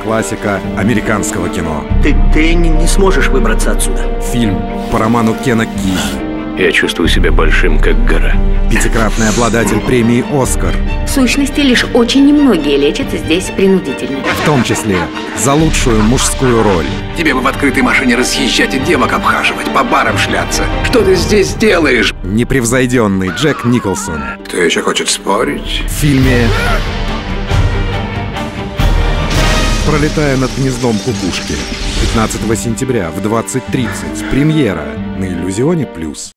классика американского кино. Ты не сможешь выбраться отсюда. Фильм по роману Кена Киви. Я чувствую себя большим, как гора. Пятикратный обладатель премии «Оскар». В сущности, лишь очень немногие лечатся здесь принудительно. В том числе за лучшую мужскую роль. Тебе бы в открытой машине разъезжать и девок обхаживать, по барам шляться. Что ты здесь делаешь? Непревзойденный Джек Николсон. Кто еще хочет спорить? В фильме «Пролетая над гнездом кукушки». 15 сентября в 20:30. Премьера на Иллюзионе+.